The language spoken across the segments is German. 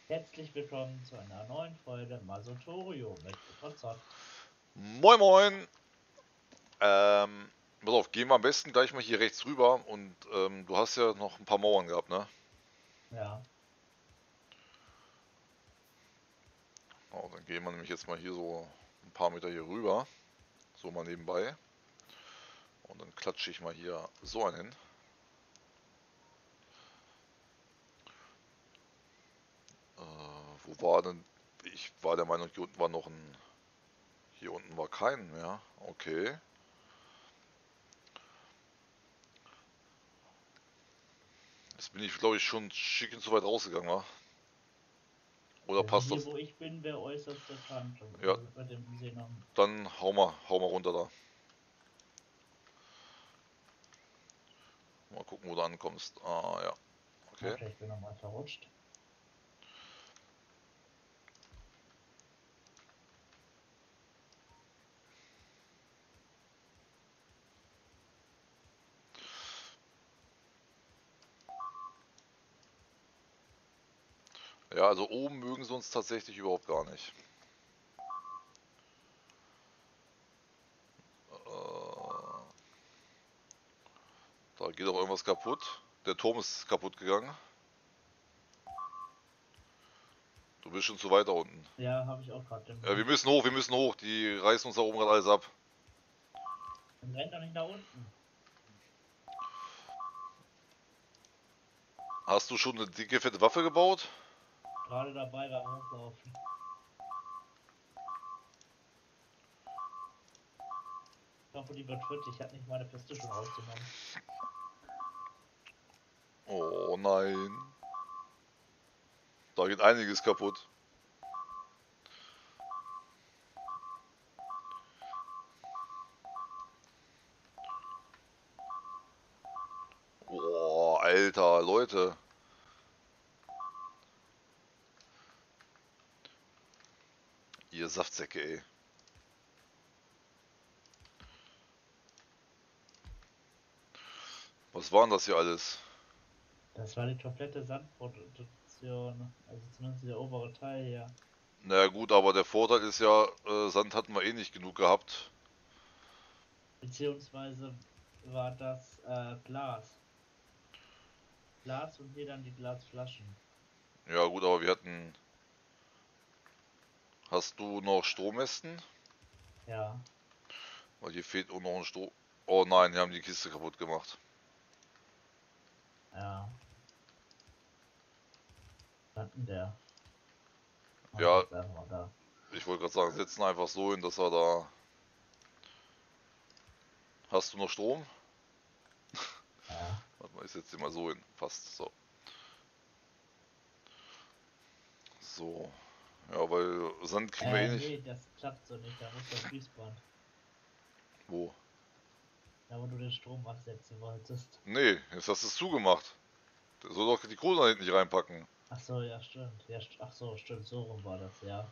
Herzlich willkommen zu einer neuen Folge Masotorio mit Potzot. Moin Moin! Pass auf, gehen wir am besten gleich mal hier rechts rüber und du hast ja noch ein paar Mauern gehabt, ne? Ja, Oh, dann gehen wir nämlich jetzt mal hier so ein paar Meter hier rüber, so mal nebenbei. Und dann klatsche ich mal hier so einen hin. Wo war denn? Ich war der Meinung, hier unten war noch ein... Hier unten war kein mehr. Okay. Jetzt bin ich, glaube ich, schon schickend zu weit rausgegangen, wa? Oder also passt hier das? wo ich bin, wäre äußerste Kante. Ja, Mit dem See noch. dann hau mal runter da. Mal gucken, wo du ankommst. Ah, ja. Okay. Okay, ich bin nochmal verrutscht. Ja, also oben mögen sie uns tatsächlich überhaupt gar nicht. Da geht auch irgendwas kaputt. Der Turm ist kaputt gegangen. Du bist schon zu weit da unten. Ja, habe ich auch gerade den Ja, Blick. wir müssen hoch. Die reißen uns da oben gerade alles ab. Dann rennt doch nicht nach unten. Hast du schon eine dicke, fette Waffe gebaut? Gerade dabei beim Hochlaufen. Ich hoffe, die wird fit. Ich habe nicht meine Piste schon rausgenommen. Oh nein. Da geht einiges kaputt. Oh, Alter, Leute. Ihr Saftsäcke, ey. Was war denn das hier alles? Das war die komplette Sandproduktion. Also zumindest der obere Teil hier. Na gut, aber der Vorteil ist ja, Sand hatten wir eh nicht genug gehabt. Beziehungsweise war das Glas. Glas und hier dann die Glasflaschen. Ja gut, aber wir hatten... Hast du noch Strommästen? Ja. Weil hier fehlt auch noch ein Strom. Oh nein, die haben die Kiste kaputt gemacht. Ja. Hatten der. Mach ich Ja, jetzt einfach mal da. ich wollte gerade sagen, setzen einfach so hin, dass er da... Hast du noch Strom? Ja. Warte mal, ich setze den mal so hin. Passt. So. So. Ja, weil Sand kriegen wir eh nicht. Nee, das klappt so nicht. Da muss das Fließband. Wo? Da wo du den Strom absetzen wolltest. Nee, jetzt hast du es zugemacht. Der soll doch die Kohle da hinten nicht reinpacken. Ach so, ja, stimmt. Ja, ach so, stimmt. So rum war das, ja.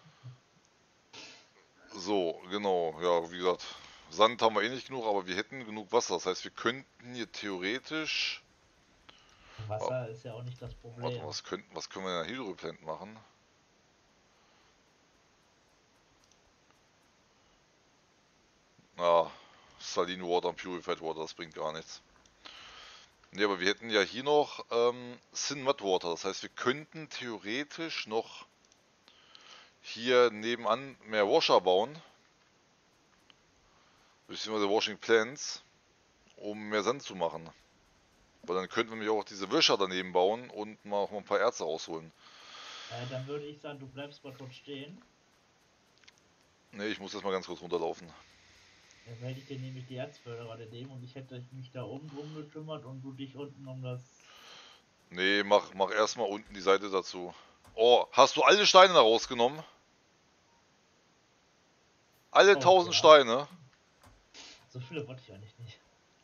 So, genau. Ja, wie gesagt, Sand haben wir eh nicht genug, aber wir hätten genug Wasser. Das heißt, wir könnten hier theoretisch... Oh, Wasser ist ja auch nicht das warte mal, Problem. was können wir in der Hydroplant machen? Ah, Saline Water und Purified Water, das bringt gar nichts. Ne, aber wir hätten ja hier noch Sin Mud Water. Das heißt, wir könnten theoretisch noch hier nebenan mehr Washer bauen. Beziehungsweise Washing Plants, um mehr Sand zu machen. Weil dann könnten wir nämlich auch diese Wäscher daneben bauen und mal auch mal ein paar Erze rausholen. Dann würde ich sagen, du bleibst mal kurz stehen. Ne, ich muss jetzt mal ganz kurz runterlaufen. Dann werde ich dir nämlich die Erzförderer nehmen und ich hätte mich da oben drum gekümmert und du dich unten um das. Ne, mach erstmal unten die Seite dazu. Oh, hast du alle Steine da rausgenommen? Alle Oh, 1000 ja. Steine? So viele wollte ich eigentlich nicht.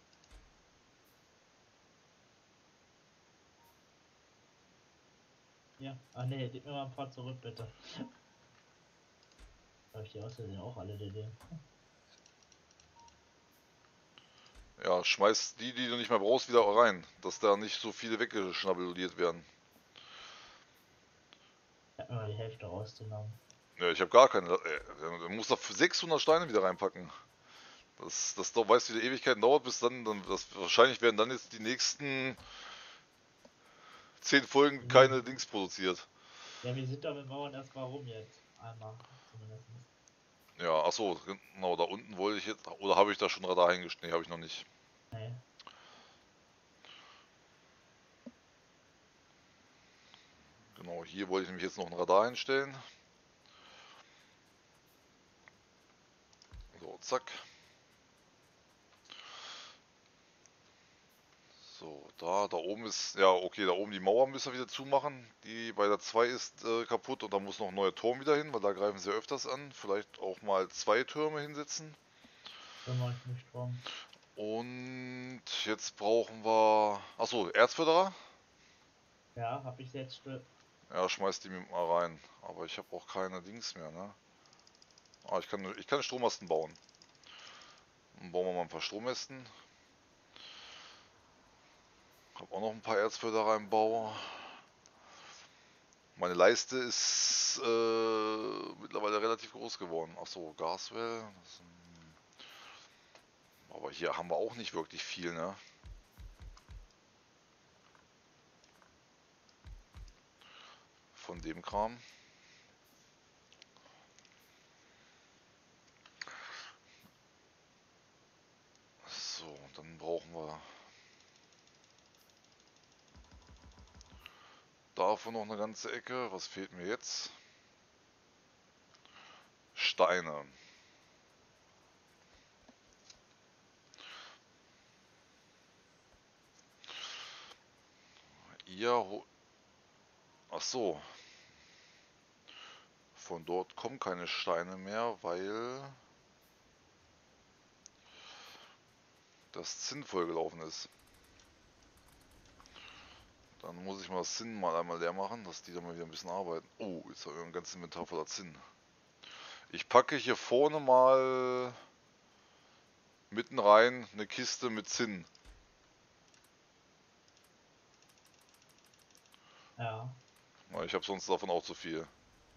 Ja. Ah nee, gib mir mal ein paar zurück, bitte. Habe ich die aus Versehen auch alle DD. Ja, schmeiß die, die du nicht mehr brauchst, wieder rein. Dass da nicht so viele weggeschnabuliert werden. Ich habe mal die Hälfte rauszunehmen. Ja, ich habe gar keine. Du musst da 600 Steine wieder reinpacken. Das weißt du, wie die Ewigkeiten dauert, bis dann wahrscheinlich werden dann jetzt die nächsten 10 Folgen keine Dings produziert. Ja, wir sind da mit Mauern erstmal rum jetzt. Einmal zumindest. Ja, achso, genau, da unten wollte ich jetzt. Oder habe ich da schon Radar hingestellt? Nee, habe ich noch nicht. Nee. Genau, hier wollte ich nämlich jetzt noch ein Radar hinstellen. So, zack. So, da oben ist, ja okay, da oben die Mauer müssen wir wieder zumachen. Die bei der 2 ist kaputt und da muss noch ein neuer Turm wieder hin, weil da greifen sie öfters an. Vielleicht auch mal 2 Türme hinsetzen. Kümmere ich mich drum. Und jetzt brauchen wir, achso, Erzförderer? Ja, hab ich jetzt. Ja, schmeiß die mal rein. Aber ich habe auch keine Dings mehr, ne? Ah, ich kann Strommasten bauen. Dann bauen wir mal ein paar Strommasten. Hab auch noch ein paar Erzförderer im Bau. Meine Leiste ist mittlerweile relativ groß geworden. Achso, Gaswell. Aber hier haben wir auch nicht wirklich viel, ne? Von dem Kram. So, dann brauchen wir davon noch eine ganze Ecke. Was fehlt mir jetzt? Steine. Ach so. Von dort kommen keine Steine mehr, weil das Zinn vollgelaufen ist. Dann muss ich mal das Zinn mal einmal leer machen, dass die dann mal wieder ein bisschen arbeiten. Oh, jetzt habe ich ein ganzes Inventar voller Zinn. Ich packe hier vorne mal mitten rein eine Kiste mit Zinn. Ja. Weil ich habe sonst davon auch zu viel.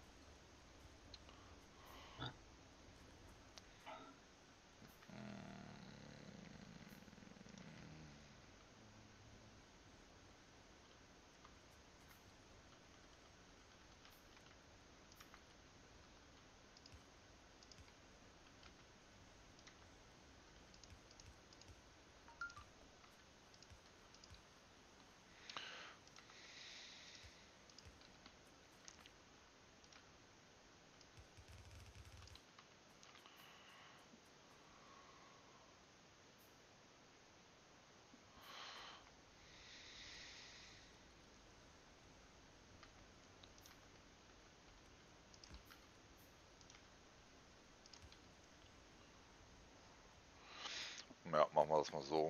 Ja, machen wir das mal so.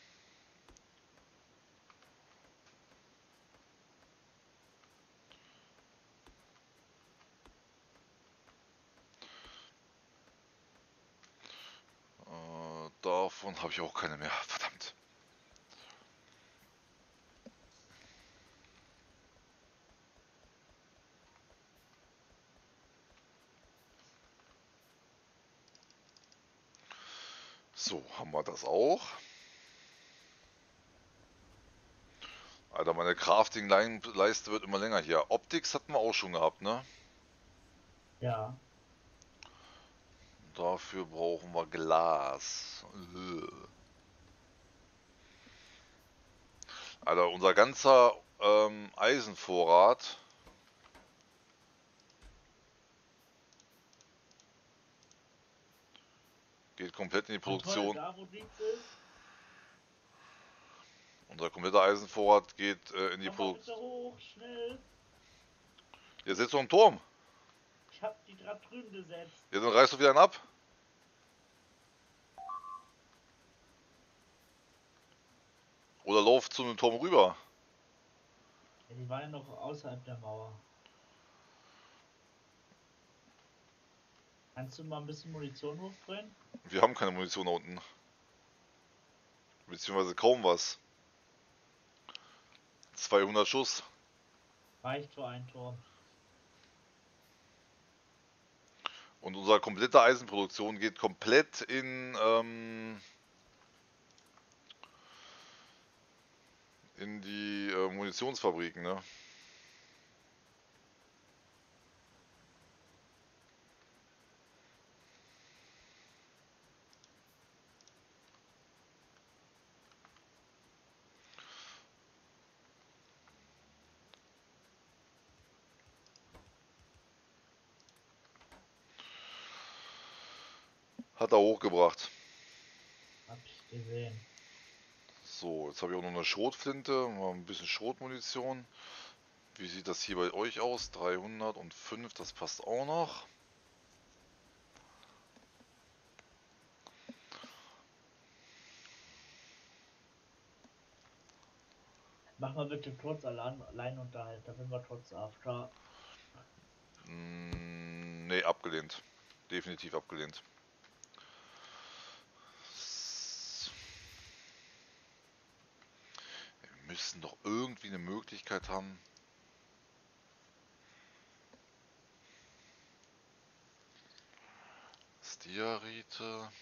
Davon habe ich auch keine mehr. Verdammt. So, haben wir das auch. Alter, meine Crafting-Leiste wird immer länger hier. Optics hatten wir auch schon gehabt, ne? Ja. Dafür brauchen wir Glas. Alter, unser ganzer Eisenvorrat geht komplett in die Toll, Produktion. da wo nichts ist. Unser kompletter Eisenvorrat geht in die Komm mal Produktion. bitte hoch, schnell. Jetzt sitzt noch ein Turm. Ich hab die gerade drüben gesetzt. Ja, dann reißt du wieder einen ab. Oder lauf zu einem Turm rüber. Ja, die waren ja noch außerhalb der Mauer. Kannst du mal ein bisschen Munition hochbringen? Wir haben keine Munition da unten. Beziehungsweise kaum was. 200 Schuss. Reicht für einen Turm. Und unsere komplette Eisenproduktion geht komplett in die Munitionsfabriken, ne? Hat er hochgebracht. Hab ich gesehen. So, jetzt habe ich auch noch eine Schrotflinte, mal ein bisschen Schrotmunition. Wie sieht das hier bei euch aus? 305, das passt auch noch. Mach mal bitte kurz Alleinunterhalt, da sind wir trotz After. Nee, abgelehnt. Definitiv abgelehnt. Wir müssen doch irgendwie eine Möglichkeit haben. Stiarite.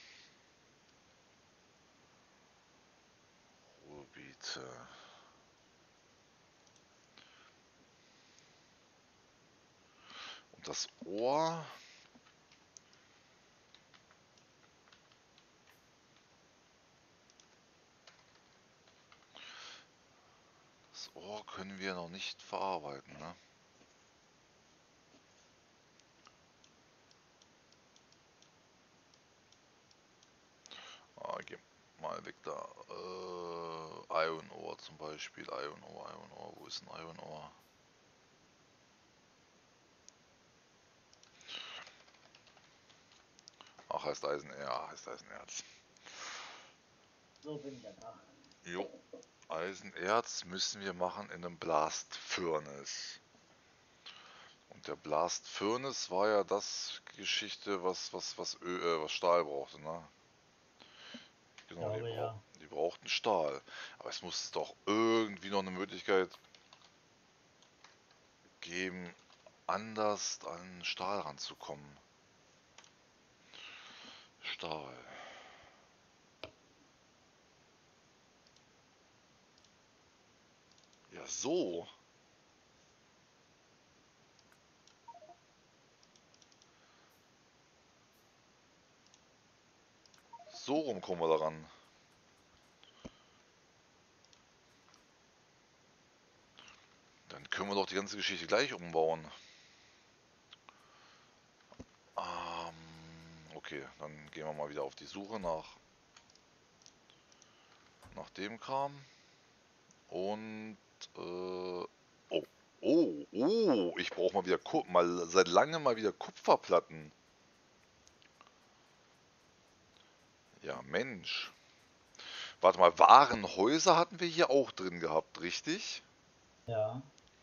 Ruhrgebiete. Und das Ohr. Das Ohr können wir noch nicht verarbeiten, ne? Ah, geh mal weg da. Iron Ore zum Beispiel. Iron Ore. Wo ist ein Iron Ore? Ach, heißt Eisen. Ja, heißt Eisenerz. So bin ich ja da. Jo. Eisenerz müssen wir machen in einem Blast Furnace. Und der Blast Furnace war ja das Geschichte, was Stahl brauchte, ne? Genau, Glaube ja. die brauchten Stahl. Aber es muss doch irgendwie noch eine Möglichkeit geben, anders an Stahl ranzukommen. Stahl. Ja, so. So rum kommen wir daran. Dann können wir doch die ganze Geschichte gleich umbauen. Okay, dann gehen wir mal wieder auf die Suche nach dem Kram. Und ich brauche mal wieder seit langem mal wieder Kupferplatten. Ja, Mensch. Warte mal, Warenhäuser hatten wir hier auch drin gehabt, richtig? Ja.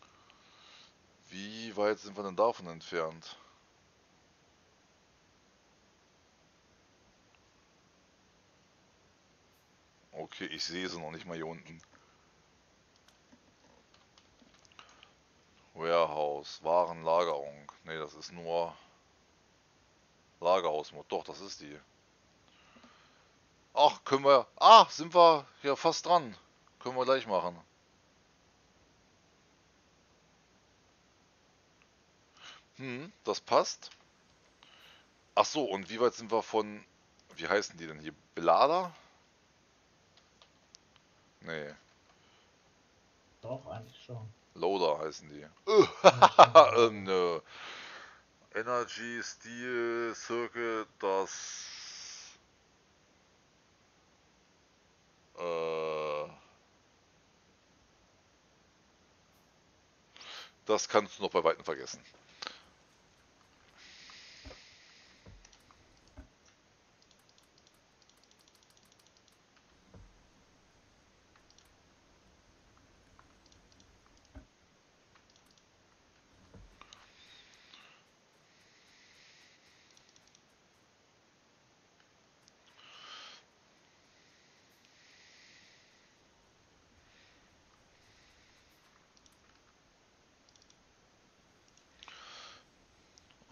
Wie weit sind wir denn davon entfernt? Okay, ich sehe sie noch nicht mal hier unten. Warehouse, Warenlagerung. Ne, das ist nur Lagerhausmod. Doch, das ist die. Ach, können wir... Ah, sind wir hier fast dran. Können wir gleich machen. Das passt. Ach so, und wie weit sind wir von... Wie heißen die denn hier? Belader? Nee, Doch, eigentlich schon. Loader heißen die. Ja, stimmt. Nö. Energy Steel Circuit, äh, das kannst du noch bei Weitem vergessen.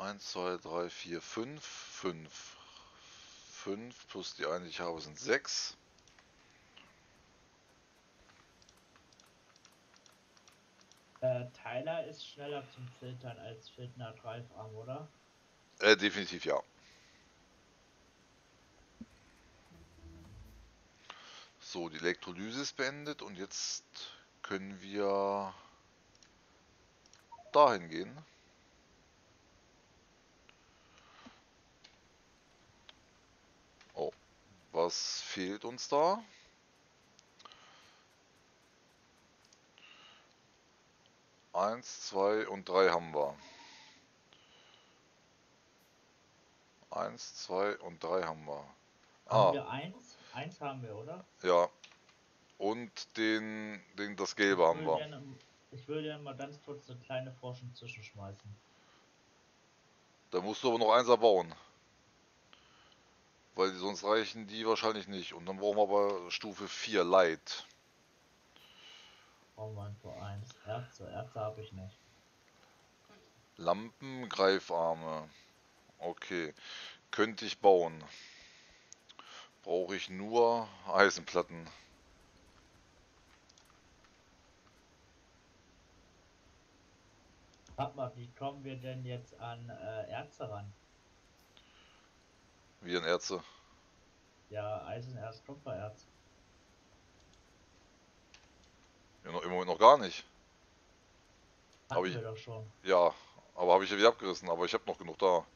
1, 2, 3, 4, 5. 5. 5 plus die eine, die ich habe, sind 6. Tyler ist schneller zum Filtern als Fildner Greifarm, oder? Definitiv ja. So, die Elektrolyse ist beendet und jetzt können wir dahin gehen. Oh, was fehlt uns da? 1, 2 und 3 haben wir. 1, 2 und 3 haben wir. Haben Ah, wir eins? Eins haben wir, oder? ja. Und das Gelbe Ich haben würde wir. gerne, ich würde gerne mal ganz kurz eine kleine Forschung zwischenschmeißen. Da musst du aber noch eins erbauen. Weil sonst reichen die wahrscheinlich nicht. Und dann brauchen wir aber Stufe 4 Light. Brauchen wir Info 1. Erze. Erze habe ich nicht. Lampen, Greifarme. Okay. Könnte ich bauen. Brauche ich nur Eisenplatten. Warte mal, wie kommen wir denn jetzt an Erze ran? Wie ein Erze. Ja, Eisenerz, Kupfererz. Ja, im Moment noch gar nicht. Aber Hatten ich, wir doch schon. ja, aber habe ich ja wieder abgerissen. Aber ich habe noch genug da.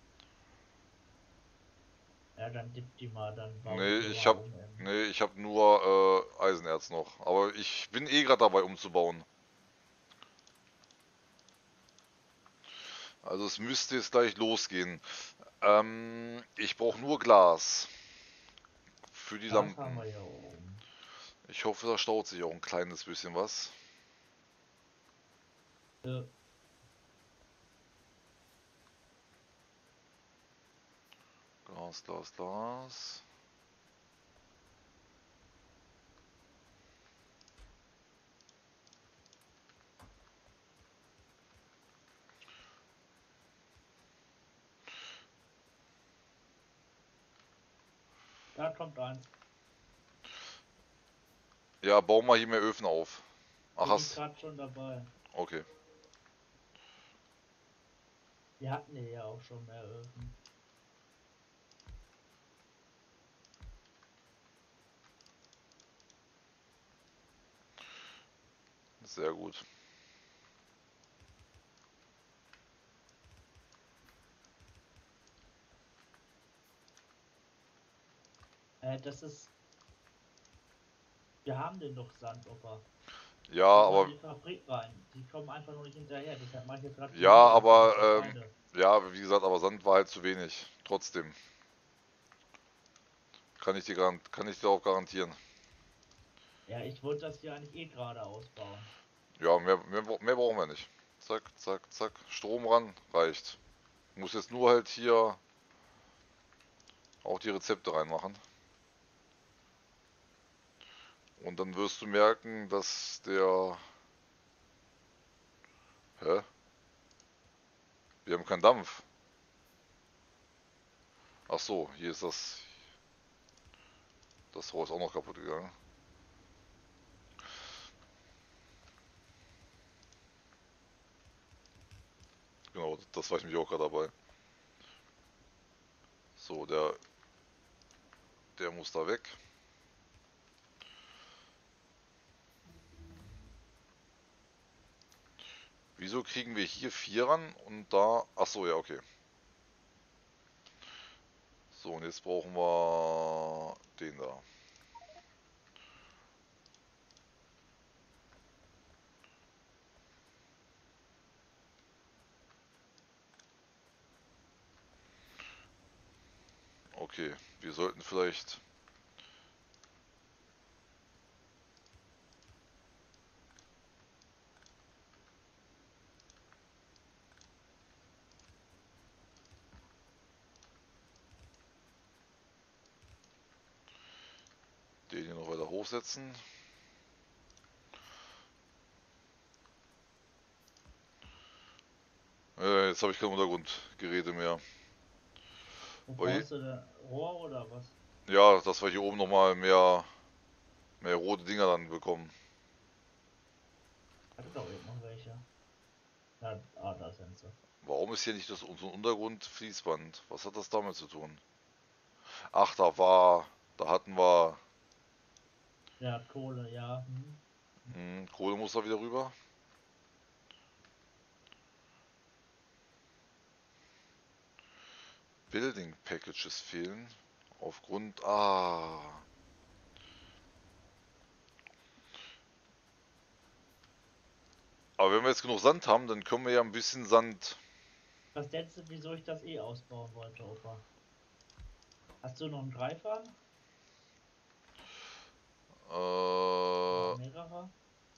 Ja, dann gib die mal, dann baue ich Nee, die ich mal habe um. nee, ich habe nur Eisenerz noch. Aber ich bin eh gerade dabei umzubauen. Also es müsste jetzt gleich losgehen. Ich brauche nur Glas für die Das haben Lampen. wir hier oben. Ich hoffe, da staut sich auch ein kleines bisschen was. Äh, Glas, Glas, Glas. Da kommt eins. Ja, bau mal hier mehr Öfen auf. Ach, Bin ich hast. gerade schon dabei. Okay, Wir hatten hier ja auch schon mehr Öfen. sehr gut. Das ist. Wir haben den doch Sandoper. Ja, Die wollen aber in die Fabrik rein. Die kommen einfach nur nicht hinterher. Deshalb mache ich jetzt gerade ja, Gemüseöfen für aber beide. ja, wie gesagt, aber Sand war halt zu wenig. Trotzdem kann ich dir auch garantieren. Ja, ich wollte das hier eigentlich eh gerade ausbauen. Ja, mehr brauchen wir nicht. Zack, zack, zack. Strom ran, reicht. Muss jetzt nur halt hier auch die Rezepte reinmachen. Und dann wirst du merken, dass der... Hä? Wir haben keinen Dampf. Ach so, hier ist das... Das Rohr ist auch noch kaputt gegangen. Genau, das war ich nämlich auch gerade dabei. So, der muss da weg. Wieso kriegen wir hier 4 ran und da... Ach so, ja, okay. So, und jetzt brauchen wir den da. Okay, wir sollten vielleicht... den hier noch weiter hochsetzen. Jetzt habe ich kein Untergrundgeräte mehr. Wo Weil, brauchst du denn Rohr oder was? ja, dass wir hier oben nochmal mehr rote Dinger dann bekommen. Hatte doch eben noch welche. Ja, da sind sie. Warum ist hier nicht das unser Untergrundfließband? Was hat das damit zu tun? Ach, da hatten wir, Ja, Kohle, ja. Kohle muss da wieder rüber. Building Packages fehlen. Aufgrund, Aber wenn wir jetzt genug Sand haben, dann können wir ja ein bisschen Sand. Was denkst du, wieso ich das ausbauen wollte, Opa? Hast du noch einen Dreifahren? Oder Äh, mehrere?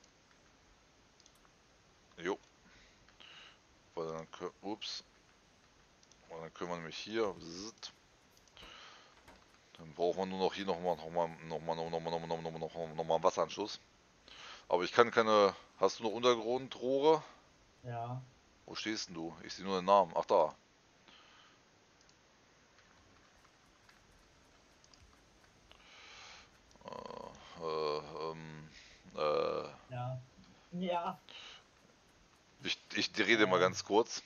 jo. Weil dann, ups. Weil dann können wir nämlich hier. Dann brauchen wir nur noch hier nochmal einen Wasseranschluss. Aber ich kann keine. Hast du noch Untergrundrohre? Ja. Wo stehst denn du? Ich sehe nur den Namen. Ach da. Ähm, äh, Ja. Ja. ich rede mal ganz kurz.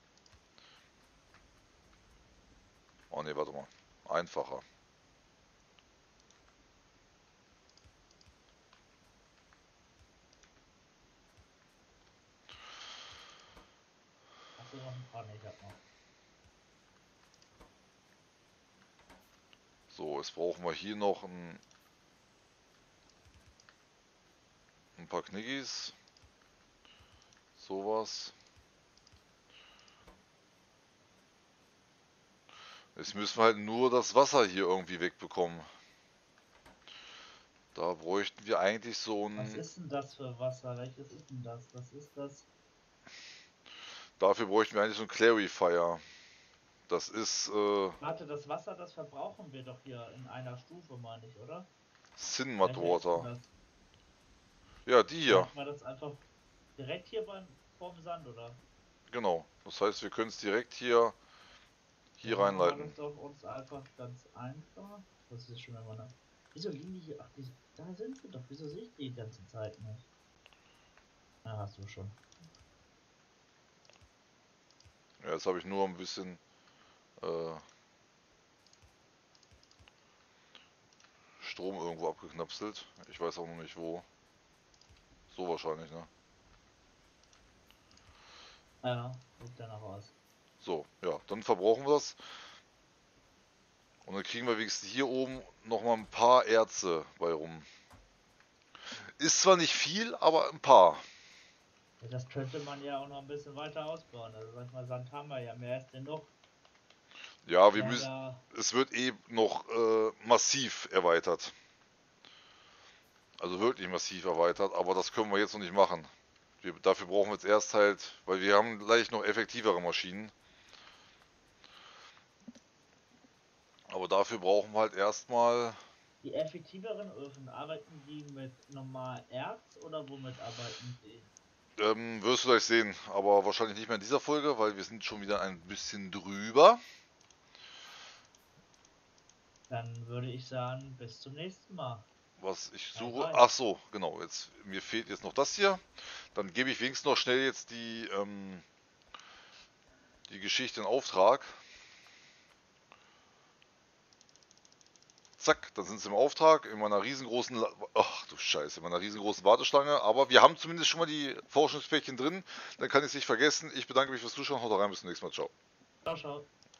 Oh ne, warte mal. Einfacher. Hast du noch ein paar? Ne, ich hab noch. So, jetzt brauchen wir hier noch ein paar Kniggis. Sowas. Jetzt müssen wir halt nur das Wasser hier irgendwie wegbekommen. Da bräuchten wir eigentlich so Was ein. ist denn das für Wasser? Welches ist denn das? Was ist das? Dafür bräuchten wir eigentlich so ein Clarifier. Das ist Warte, das Wasser, das verbrauchen wir doch hier in einer Stufe, meine ich, oder? Cinematt Welcher ist denn Water. das? Ja, die hier. Leiten wir das einfach direkt hier vorm Sand, oder? Genau. Das heißt, wir können es direkt hier Dann machen wir reinleiten. das doch uns einfach ganz einfach. Das ist schon immer eine. Wieso liegen die hier? Ach, da sind sie doch. Wieso sehe ich die ganze Zeit nicht? Ah, hast du schon. Ja, jetzt habe ich nur ein bisschen äh, Strom irgendwo abgeknapselt. Ich weiß auch noch nicht wo. So wahrscheinlich, ne? Ja, sieht danach aus. So, ja, dann verbrauchen wir das. Und dann kriegen wir wenigstens hier oben nochmal ein paar Erze bei rum. Ist zwar nicht viel, aber ein paar. Ja, das könnte man ja auch noch ein bisschen weiter ausbauen. Also sag ich mal, Sand haben wir ja. Mehr ist denn noch. Ja, wir Wir haben müssen. ja. Es wird noch massiv erweitert. Also wirklich massiv erweitert, aber das können wir jetzt noch nicht machen. Dafür brauchen wir jetzt erst halt, weil wir haben gleich noch effektivere Maschinen. Aber dafür brauchen wir halt erstmal. Die effektiveren Öfen, arbeiten die mit normal Erz oder womit arbeiten die? Wirst du gleich sehen, aber wahrscheinlich nicht mehr in dieser Folge, weil wir sind schon wieder ein bisschen drüber. Dann würde ich sagen, bis zum nächsten Mal. Was ich Bye, suche. bye. Ach so, genau. Jetzt mir fehlt jetzt noch das hier. Dann gebe ich wenigstens noch schnell jetzt die Geschichte in Auftrag. Zack, dann sind sie im Auftrag in meiner riesengroßen, ach du Scheiße, in meiner riesengroßen Warteschlange. Aber wir haben zumindest schon mal die Forschungspäckchen drin. Dann kann ich es nicht vergessen. Ich bedanke mich fürs Zuschauen. Haut rein, bis zum nächsten Mal. Ciao. Ciao, ciao.